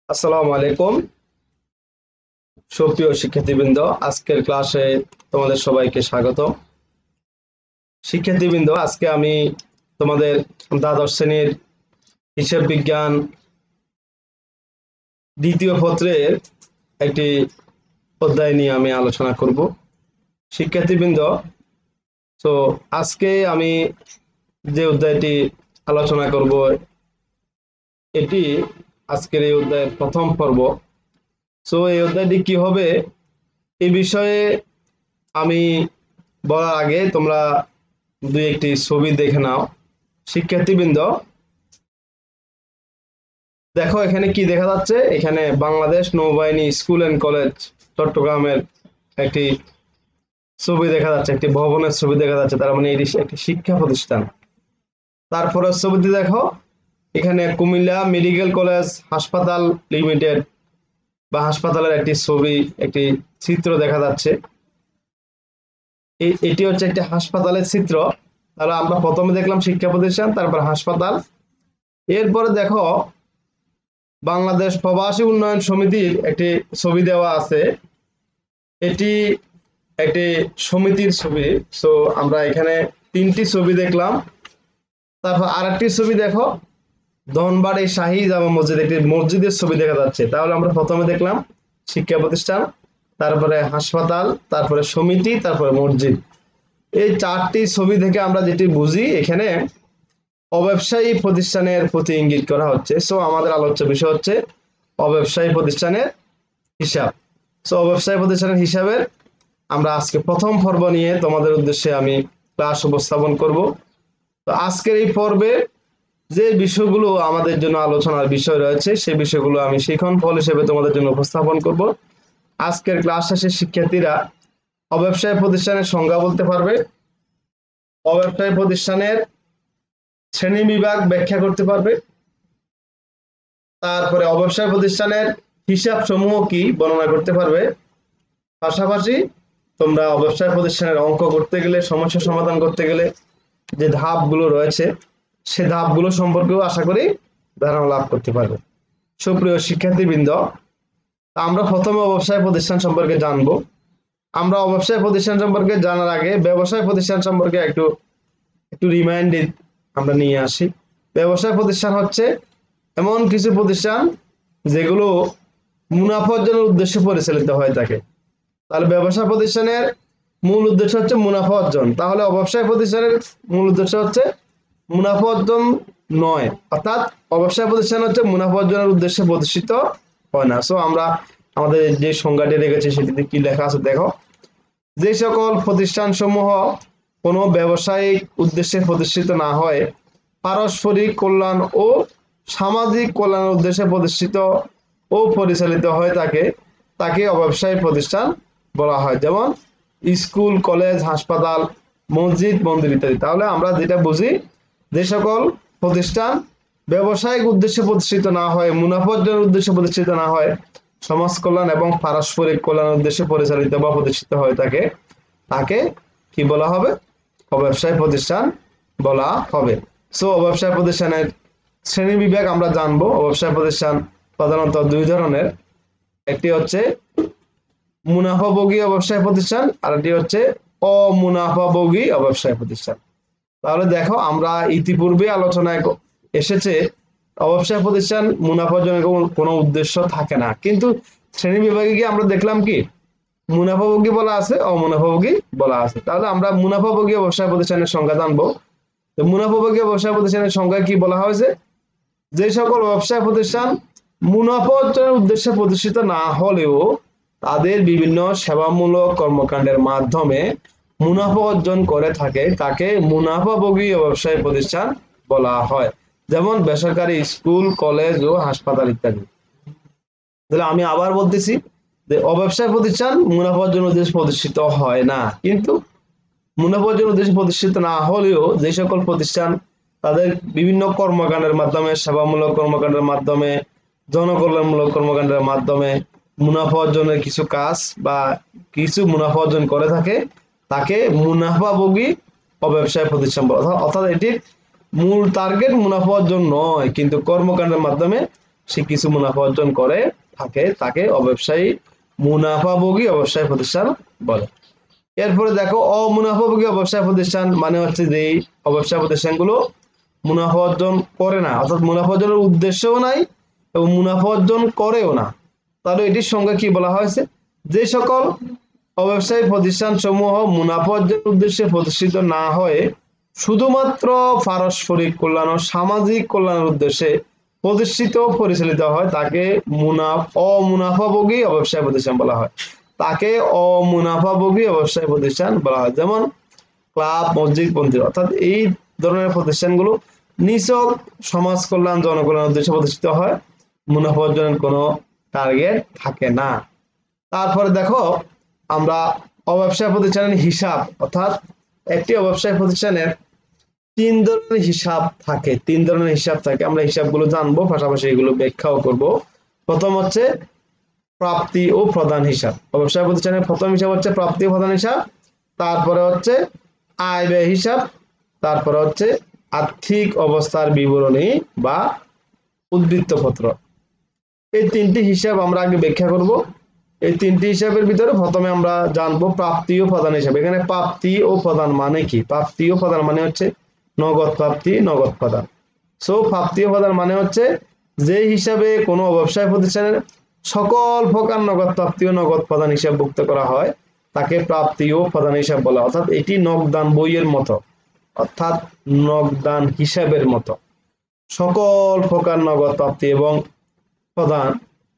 আসসালামু আলাইকুম সুপ্রিয় শিক্ষার্থীবৃন্দ, আজকের ক্লাসে তোমাদের সবাইকে স্বাগত। শিক্ষার্থীবৃন্দ, আজকে আমি তোমাদের দ্বাদশ শ্রেণীর হিসাব বিজ্ঞান দ্বিতীয় পত্রের একটি অধ্যায় নিয়ে আমি আলোচনা করব। শিক্ষার্থীবৃন্দ, তো আজকে আমি যে অধ্যায়টি আলোচনা করব এটি আজকের এই অধ্যায়ের প্রথম পর্ব। তো এই অধ্যায়টি কি হবে এই বিষয়ে আমি বলার আগে তোমরা দুই একটি ছবি দেখে নাও। শিক্ষার্থীবৃন্দ, দেখো এখানে কি দেখা যাচ্ছে। এখানে বাংলাদেশ নৌবাহিনী স্কুল এন্ড কলেজ চট্টগ্রামের একটি ছবি দেখা যাচ্ছে, একটি ভবনের ছবি দেখা যাচ্ছে, তার মানে এটি একটি শিক্ষা প্রতিষ্ঠান। তারপরে ছবিটি দেখো, এখানে কুমিল্লা মেডিকেল কলেজ হাসপাতাল লিমিটেড বা হাসপাতালের একটি ছবি, একটি চিত্র দেখা যাচ্ছে। এটি হচ্ছে একটি হাসপাতালের চিত্র। তাহলে আমরা প্রথমে দেখলাম শিক্ষা প্রতিষ্ঠান, তারপর হাসপাতাল। এরপরে দেখো বাংলাদেশ প্রবাসী উন্নয়ন সমিতির একটি ছবি দেওয়া আছে। এটি একটি সমিতির ছবি। সো আমরা এখানে তিনটি ছবি দেখলাম। তারপর আরেকটি ছবি দেখো, ধনবাড়ি শাহী জামা মসজিদ, একটি মসজিদের ছবি দেখা যাচ্ছে। তাহলে আমরা প্রথমে দেখলাম শিক্ষা প্রতিষ্ঠান, তারপরে হাসপাতাল, তারপরে সমিতি, তারপরে মসজিদ। এই চারটি ছবি থেকে আমরা যেটি বুঝি, এখানে অব্যবসায়ী প্রতিষ্ঠানের প্রতি ইঙ্গিত করা হচ্ছে। সো আমাদের আলোচ্য বিষয় হচ্ছে অব্যবসায়ী প্রতিষ্ঠানের হিসাব। সো অব্যবসায়ী প্রতিষ্ঠানের হিসাবের আমরা আজকে প্রথম পর্ব নিয়ে তোমাদের উদ্দেশ্যে আমি ক্লাস উপস্থাপন করব। তো আজকের এই পর্বে যে বিষয়গুলো আমাদের জন্য আলোচনার বিষয় রয়েছে সেই বিষয়গুলো আমি শিখন ফল হিসেবে তোমাদের জন্য উপস্থাপন করব। আজকের ক্লাস শেষে শিক্ষার্থীরা অব্যবসায়ী প্রতিষ্ঠানের সংজ্ঞা বলতে পারবে, অব্যবসায়ী প্রতিষ্ঠানের শ্রেণী বিভাগ ব্যাখ্যা করতে পারবে, তারপরে অব্যবসায় প্রতিষ্ঠানের হিসাব সমূহ কি বর্ণনা করতে পারবে। পাশাপাশি তোমরা অব্যবসায় প্রতিষ্ঠানের অঙ্ক করতে গেলে, সমস্যা সমাধান করতে গেলে যে ধাপগুলো রয়েছে সে ধাপগুলো সম্পর্কেও আশা করি ধারণা লাভ করতে পারবে। সুপ্রিয় শিক্ষার্থীবৃন্দ, আমরা প্রথমে ব্যবসায় প্রতিষ্ঠান সম্পর্কে জানবো। আমরা ব্যবসায় প্রতিষ্ঠান সম্পর্কে জানার আগে ব্যবসায় প্রতিষ্ঠান সম্পর্কে একটু একটু রিমাইন্ডার আমরা নিয়ে আসি। ব্যবসায় প্রতিষ্ঠান হচ্ছে এমন কিছু প্রতিষ্ঠান যেগুলো মুনাফা অর্জনের উদ্দেশ্যে পরিচালিত হয়ে থাকে। তাহলে ব্যবসা প্রতিষ্ঠানের মূল উদ্দেশ্য হচ্ছে মুনাফা অর্জন। তাহলে ব্যবসায় প্রতিষ্ঠানের মূল উদ্দেশ্য হচ্ছে মুনাফা অর্জন নয়, অর্থাৎ ব্যবসায় প্রতিষ্ঠান হচ্ছে মুনাফা অর্জনের উদ্দেশ্যে প্রতিষ্ঠিত হয় না। সো আমরা আমাদের যে সংজ্ঞাটি রেখেছি সেটিতে কি লেখা আছে দেখো, যে সকল প্রতিষ্ঠান সমূহ কোনো ব্যবসায়িক উদ্দেশ্যে প্রতিষ্ঠিত না হয়, পারস্পরিক কল্যাণ ও সামাজিক কল্যাণের উদ্দেশ্যে প্রতিষ্ঠিত ও পরিচালিত হয়ে থাকে, তাকে অব্যবসায়ী প্রতিষ্ঠান বলা হয়। যেমন স্কুল, কলেজ, হাসপাতাল, মসজিদ, মন্দির ইত্যাদি। তাহলে আমরা যেটা বুঝি, যে সকল প্রতিষ্ঠান ব্যবসায়িক উদ্দেশ্যে প্রতিষ্ঠিত না হয়, মুনাফা অর্জনের উদ্দেশ্যে প্রতিষ্ঠিত না হয়, সমাজ কল্যাণ এবং পারস্পরিক কল্যাণের উদ্দেশ্যে পরিচালিত বা প্রতিষ্ঠিত হয়ে থাকে, তাকে কি বলা হবে? অব্যবসায়ী প্রতিষ্ঠান বলা হবে। সো অব্যবসায় প্রতিষ্ঠানের শ্রেণী বিভাগ আমরা জানবো। অব্যবসায় প্রতিষ্ঠান প্রধানত দুই ধরনের, একটি হচ্ছে মুনাফাভোগী ব্যবসায় প্রতিষ্ঠান, আর একটি হচ্ছে অমুনাফাভোগী ব্যবসায় প্রতিষ্ঠান। তাহলে দেখো, আমরা ইতিপূর্বে আলোচনায় এসেছে ব্যবসায় প্রতিষ্ঠান মুনাফা অর্জনের কোনো উদ্দেশ্য থাকে না, কিন্তু শ্রেণী বিভাগে গিয়ে আমরা দেখলাম কি মুনাফাভোগী বলা আছে, অমুনাফাভোগী বলা আছে। তাহলে আমরা মুনাফাভোগী ব্যবসায় প্রতিষ্ঠানের সংজ্ঞা জানবো। তো মুনাফাভোগী ব্যবসায় প্রতিষ্ঠানের সংজ্ঞা কি বলা হয়েছে? যে সকল ব্যবসায় প্রতিষ্ঠান মুনাফা অর্জনের উদ্দেশ্যে প্রতিষ্ঠিত না হলেও তাদের বিভিন্ন সেবামূলক কর্মকাণ্ডের মাধ্যমে মুনাফা অর্জন করে থাকে, তাকে মুনাফাভোগী ব্যবসায় প্রতিষ্ঠান বলা হয়। যেমন বেসরকারি স্কুল, কলেজ ও হাসপাতাল ইত্যাদি। তাহলে আমি আবার বলতেছি যে অব্যবসায় প্রতিষ্ঠান মুনাফা অর্জনের উদ্দেশ্যে প্রতিষ্ঠিত হয় না, কিন্তু মুনাফা অর্জনের উদ্দেশ্যে প্রতিষ্ঠিত না হলেও যে সকল প্রতিষ্ঠান তাদের বিভিন্ন কর্মকাণ্ডের মাধ্যমে, সেবামূলক কর্মকাণ্ডের মাধ্যমে, জনকল্যাণমূলক কর্মকাণ্ডের মাধ্যমে মুনাফা অর্জনের কিছু কাজ বা কিছু মুনাফা অর্জন করে থাকে, তাকে মুনাফাভোগী অব্যবসায় প্রতিষ্ঠান বলা হয়। অর্থাৎ এটির মূল টার্গেট মুনাফা অর্জন নয়, কিন্তু কর্মকাণ্ডের মাধ্যমে সে কিছু মুনাফা অর্জন করে থাকে তাকে অব্যবসায়ী মুনাফাভোগী অব্যবসায় প্রতিষ্ঠান বলে। এরপরে দেখো অমুনাফাভোগী অব্যবসায় প্রতিষ্ঠান মানে হচ্ছে যে অব্যবসায় প্রতিষ্ঠানগুলো মুনাফা অর্জন করে না, অর্থাৎ মুনাফা অর্জনের উদ্দেশ্যও নাই এবং মুনাফা অর্জন করেও না। তাহলে এটির সঙ্গে কি বলা হয়েছে, যে সকল অব্যবসায়ী প্রতিষ্ঠান সমূহ মুনাফা অর্জনের উদ্দেশ্যে প্রতিষ্ঠিত না হয়ে শুধুমাত্র পারস্পরিক কল্যাণ ও সামাজিক কল্যাণের উদ্দেশ্যে প্রতিষ্ঠিত পরিচালিত হয় তাকে অমুনাফাভোগী অব্যবসায় প্রতিষ্ঠান বলা হয়। তাকে অমুনাফাভোগী অব্যবসায় প্রতিষ্ঠান বলা হয়। যেমন ক্লাব, মসজিদ, মন্দির, অর্থাৎ এই ধরনের প্রতিষ্ঠানগুলো নিছক সমাজ কল্যাণ জনকল্যাণের উদ্দেশ্যে প্রতিষ্ঠিত হয়, মুনাফা অর্জনের কোনো টার্গেট থাকে না। তারপরে দেখো আমরা অব্যবসায় প্রতিষ্ঠানের হিসাব, অর্থাৎ একটি অব্যবসায় প্রতিষ্ঠানের তিন ধরনের হিসাব থাকে। আমরা হিসাবগুলো জানবো, পাশাপাশি এগুলো ব্যাখ্যাও করব। প্রথম হচ্ছে প্রাপ্তি ও প্রদান হিসাব। ব্যবসায় প্রতিষ্ঠানের প্রথম হিসাব হচ্ছে প্রাপ্তি ও প্রদান হিসাব, তারপরে হচ্ছে আয় ব্যয় হিসাব, তারপরে হচ্ছে আর্থিক অবস্থার বিবরণী বা উদ্ধৃত্তপত্র। এই তিনটি হিসাব আমরা আগে ব্যাখ্যা করব। এই তিনটি হিসাবের ভিতরে প্রথমে আমরা জানবো প্রাপ্তি ও প্রদান হিসাব। এখানে প্রাপ্তি ও প্রদান মানে কি? প্রাপ্তি ও প্রদান মানে হচ্ছে নগদ প্রাপ্তি, নগদ প্রদান। প্রাপ্তি ও প্রদান মানে হচ্ছে যে হিসাবে কোনো ব্যবসায় প্রতিষ্ঠানের সকল প্রকার নগদ প্রাপ্তি ও নগদ প্রদান হিসাবভুক্ত করা হয় তাকে প্রাপ্তি ও প্রদান হিসাব বলা। অর্থাৎ এটি নগদান বইয়ের মতো, অর্থাৎ নগদান হিসাবের মতো সকল প্রকার নগদ প্রাপ্তি এবং প্রদান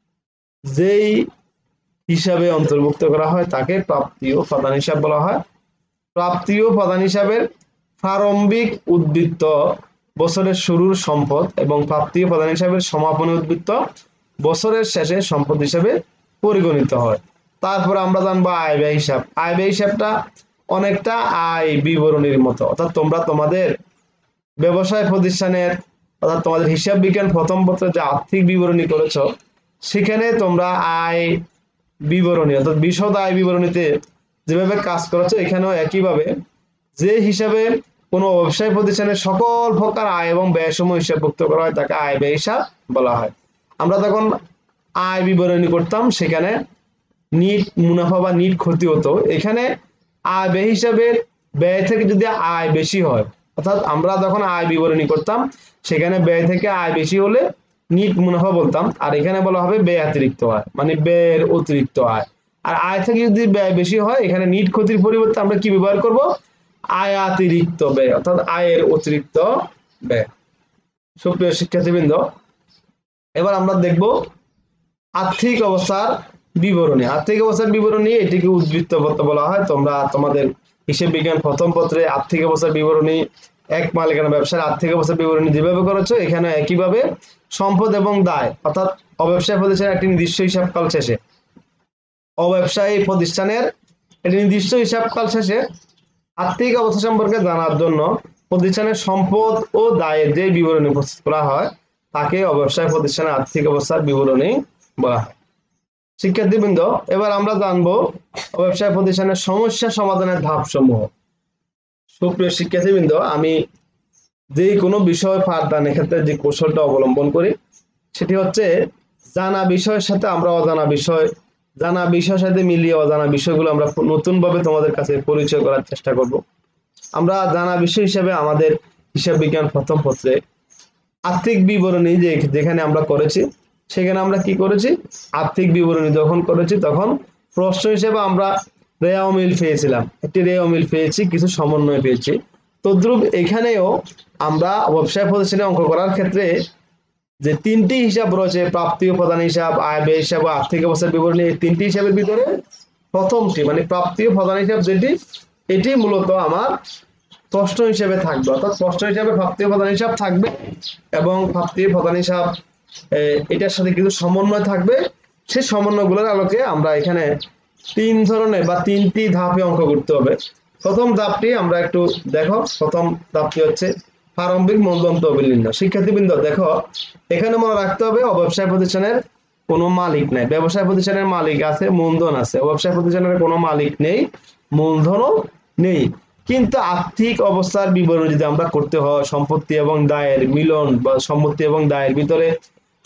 যেই হিসাবে অন্তর্ভুক্ত করা হয় তাকে প্রাপ্তি ও প্রদান হিসাব বলা হয়। প্রাপ্তি ও প্রদান হিসাবের প্রারম্ভিক উদ্বৃত্ত বছরের শুরুর সম্পদ এবং প্রাপ্তি ও প্রদান হিসাবের সমাপনী উদ্বৃত্ত বছরের শেষে সম্পদ হিসাবে পরিগণিত হয়। তারপর আমরা জানবো আয় ব্যয় হিসাব। আয় ব্যয় হিসাবটা অনেকটা আয় বিবরণীর মতো, অর্থাৎ তোমরা তোমাদের ব্যবসায় প্রতিষ্ঠানের অর্থাৎ তোমাদের হিসাব বিজ্ঞান প্রথম পত্রে যে আর্থিক বিবরণী করেছো সেখানে তোমরা আয় বিবরণী অর্থাৎ বিশদ আয় বিবরণীতে যেভাবে কাজ করেছো এখানেও একইভাবে যে হিসাবে কোনো ব্যবসায় প্রতিষ্ঠানের সকল প্রকার আয় এবং ব্যয় সমূহ হিসাবভুক্ত করা হয় তাকে আয় ব্যয় হিসাব বলা হয়। আমরা তখন আয় বিবরণী করতাম সেখানে নিট মুনাফা বা নিট ক্ষতি হতো। এখানে আয় ব্যয় হিসাবে ব্যয় থেকে যদি আয় বেশি হয়, অর্থাৎ আমরা যখন আয় বিবরণী করতাম সেখানে ব্যয় থেকে আয় বেশি হলে নিট মুনাফা বলতাম, আর এখানে বলা হবে ব্যয় অতিরিক্ত আয়, মানে ব্যয়ের অতিরিক্ত আয়। আর আয় থেকে যদি ব্যয় বেশি হয় এখানে নিট ক্ষতির পরিবর্তে আমরা কি ব্যবহার করব? আয়াতিরিক্ত ব্যয়, অর্থাৎ আয়ের অতিরিক্ত ব্যয়। সুপ্রিয় শিক্ষার্থীবৃন্দ, এবার আমরা দেখব আর্থিক অবস্থার বিবরণী। আর্থিক অবস্থার বিবরণী এটিকে উদ্ধৃত্তপত্র বলা হয়। তোমরা তোমাদের হিসাব বিজ্ঞান প্রথম পত্রে আর্থিক অবস্থার বিবরণী এক মালিকানা ব্যবসার আর্থিক অবস্থার বিবরণী যেভাবে করেছো এখানে একইভাবে সম্পদ এবং দায়, অর্থাৎ অব্যবসায় প্রতিষ্ঠানের একটি নির্দিষ্ট হিসাবকাল শেষে অব্যবসায়ী প্রতিষ্ঠানের একটি নির্দিষ্ট হিসাবকাল শেষে আর্থিক অবস্থা সম্পর্কে জানার জন্য প্রতিষ্ঠানের সম্পদ ও দায়ের যে বিবরণী প্রস্তুত করা হয় তাকে অব্যবসায় প্রতিষ্ঠানের আর্থিক অবস্থার বিবরণী বলা হয়। শিক্ষার্থীবৃন্দ, এবার আমরা জানবো ব্যবসায় প্রতিষ্ঠানের সমস্যা সমাধানের ধাপসমূহ। সুপ্রিয় শিক্ষার্থীবৃন্দ, আমি যে কোনো বিষয় পাঠদানের ক্ষেত্রে যে কৌশলটা অবলম্বন করি সেটি হচ্ছে জানা বিষয়ের সাথে আমরা অজানা বিষয়, জানা বিষয়ের সাথে মিলিয়ে অজানা বিষয়গুলো আমরা নতুনভাবে তোমাদের কাছে পরিচয় করার চেষ্টা করব। আমরা জানা বিষয় হিসেবে আমাদের হিসাব বিজ্ঞান প্রথম পত্রে আর্থিক বিবরণী যেখানে আমরা করেছি সেখানে আমরা কি করেছি? আর্থিক বিবরণী যখন করেছি তখন প্রশ্ন হিসেবে আমরা রেয়া ও মিল পেয়েছিলাম, একটি রেয়া ও মিল পেয়েছি, কিছু সমন্বয় পেয়েছি। তদ্রূপ এখানেও আমরা ব্যবসায় প্রতিষ্ঠানে অঙ্ক করার ক্ষেত্রে যে তিনটি হিসাব রয়েছে প্রাপ্তি ও প্রদান হিসাব, আয় ব্যয় হিসাব ও আর্থিক অবস্থার বিবরণী, এই তিনটি হিসাবের ভিতরে প্রথমটি মানে প্রাপ্তি ও প্রদান হিসাব যেটি, এটি মূলত আমার প্রশ্ন হিসেবে থাকবে, অর্থাৎ প্রশ্ন হিসাবে প্রাপ্তি ও প্রদান হিসাব থাকবে এবং প্রাপ্তি ও প্রদান হিসাব এটার সাথে কিছু সমন্বয় থাকবে। সেই সমন্বয়গুলোর আলোকে আমরা এখানে তিন ধরনের বা তিনটি ধাপে অঙ্ক করতে হবে। প্রথম ধাপটি আমরা একটু দেখো। প্রথম ধাপটি হচ্ছে প্রারম্ভিক মূলধন তহবিল নির্ণয়। শিক্ষার্থীবৃন্দ দেখো, এখানে মনে রাখতে হবে ব্যবসায় প্রতিষ্ঠানের কোনো মালিক নাই। ব্যবসায় প্রতিষ্ঠানের মালিক আছে, মূলধন আছে। ব্যবসায় প্রতিষ্ঠানের কোনো মালিক নেই, মূলধনও নেই, কিন্তু আর্থিক অবস্থার বিবরণ যদি আমরা করতে হয় সম্পত্তি এবং দায়ের মিলন বা সম্পত্তি এবং দায়ের ভিতরে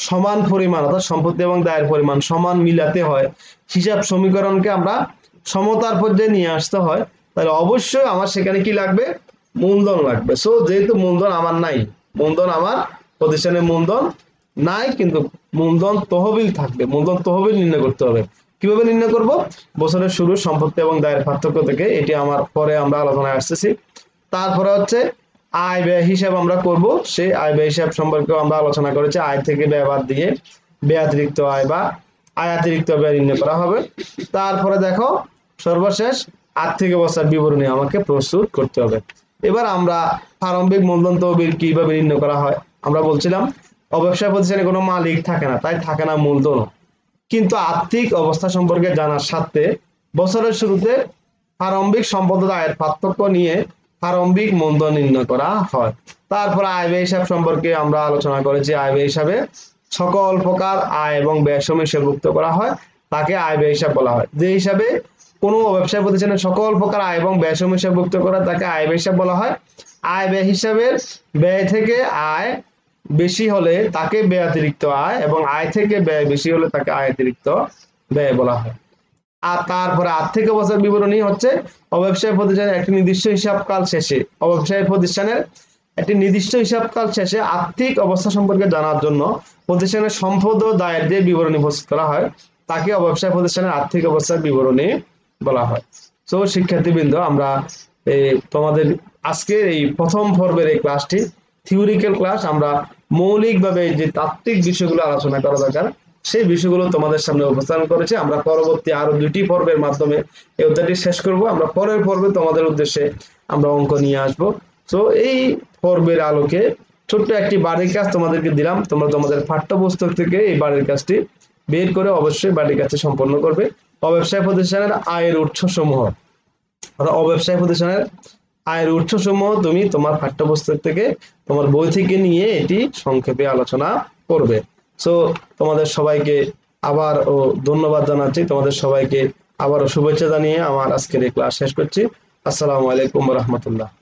সমান পরিমাণ অর্থাৎ সম্পত্তি এবং দায়ের পরিমাণ সমান মিলাতে হয়, হিসাব সমীকরণকে আমরা সমতার পর্যায়ে নিয়ে আসতে হয়, তাহলে অবশ্যই আমার সেখানে কি লাগবে, মূলধন লাগবে। সো যেহেতু মূলধন আমার নাই, মূলধন আমার প্রতিষ্ঠানের মূলধন নাই, কিন্তু মূলধন তহবিল থাকবে। মূলধন তহবিল নির্ণয় করতে হবে। কিভাবে নির্ণয় করব? বছরের শুরু সম্পত্তি এবং দায়ের পার্থক্য থেকে, এটি আমার পরে আমরা আলোচনায় আসতেছি। তারপরে হচ্ছে আয় ব্যয় হিসাব আমরা করব, সেই আয় ব্যয় হিসাব সম্পর্কে আমরা আলোচনা করেছি। আয় থেকে ব্যয় বাদ দিয়ে ব্যয়াতিরিক্ত আয় বা আয়াতিরিক্ত ব্যয় নির্ণয় করা হবে। তারপরে দেখো সর্বশেষ আর্থিক অবস্থার বিবরণী আমাকে প্রস্তুত করতে হবে। এবার আমরা প্রারম্ভিক মূলধন তহবিল কিভাবে নির্ণয় করা হয়। আমরা বলছিলাম ব্যবসায় প্রতিষ্ঠানে কোনো মালিক থাকে না, তাই থাকে না মূলধন, কিন্তু আর্থিক অবস্থা সম্পর্কে জানার সাথে বছরের শুরুতে প্রারম্ভিক সম্পদ আয়ের পার্থক্য নিয়ে প্রারম্ভিক মূলধন নির্ণয় করা হয়। তারপরে আয় ব্যয় হিসাব সম্পর্কে আমরা আলোচনা করেছি। আয় ব্যয় হিসাবে সকল প্রকার আয় এবং ব্যয় সমিতিভুক্ত করা হয়, তাকে আয় ব্যয় হিসাব বলা হয়। যে হিসাবে কোনো ব্যবসায় প্রতিষ্ঠানের সকল প্রকার আয় এবং ব্যয় সমিতিভুক্ত করা, তাকে আয় ব্যয় হিসাব বলা হয়। আয় ব্যয় হিসাবের ব্যয় থেকে আয় বেশি হলে তাকে ব্যয়াতিরিক্ত আয়, এবং আয় থেকে ব্যয় বেশি হলে তাকে আয়াতিরিক্ত ব্যয় বলা হয়। আর তারপরে আর্থিক অবস্থার বিবরণী হচ্ছে অব্যবসায়ী প্রতিষ্ঠানের একটি নির্দিষ্ট হিসাবকাল শেষে, অব্যবসায়ী প্রতিষ্ঠানের একটি নির্দিষ্ট হিসাবকাল শেষে আর্থিক অবস্থা সম্পর্কে জানার জন্য প্রতিষ্ঠানের সম্পদ ও দায়ের যে বিবরণী প্রস্তুত করা হয়, তাকে অব্যবসায়ী প্রতিষ্ঠানের আর্থিক অবস্থার বিবরণী বলা হয়। তো শিক্ষার্থীবৃন্দ, আমরা তোমাদের আজকের এই প্রথম পর্বের এই ক্লাসটি থিওরিক্যাল ক্লাস, আমরা মৌলিকভাবে যে তাত্ত্বিক বিষয়গুলো আলোচনা করা দরকার সেই বিষয়গুলো তোমাদের সামনে উপস্থাপন করেছি। আমরা পরবর্তী আরো 2টি পর্বের মাধ্যমে এই অধ্যায়টি শেষ করব। আমরা পরের পর্বে তোমাদের উদ্দেশ্যে আমরা অঙ্ক নিয়ে আসব। তো এই পর্বের আলোকে ছোট্ট একটি বাড়ির কাজ তোমাদেরকে দিলাম, তোমরা তোমাদের পাঠ্যপুস্তক থেকে এই বাড়ির কাজটি বের করে অবশ্যই বাড়ির কাজটি সম্পন্ন করবে। অব্যবসায় প্রতিষ্ঠানের আয়ের উৎসসমূহ, অর্থাৎ অব্যবসায় প্রতিষ্ঠানের আয়ের উৎসসমূহ তুমি তোমার পাঠ্যপুস্তক থেকে, তোমার বই থেকে নিয়ে এটি সংক্ষেপে আলোচনা করবে। সো তোমাদের সবাইকে আবারও ধন্যবাদ জানাচ্ছি, তোমাদের সবাইকে আবারও শুভেচ্ছা জানিয়ে আমার আজকের এই ক্লাস শেষ করছি। আসসালামু আলাইকুম ওয়া রাহমাতুল্লাহ।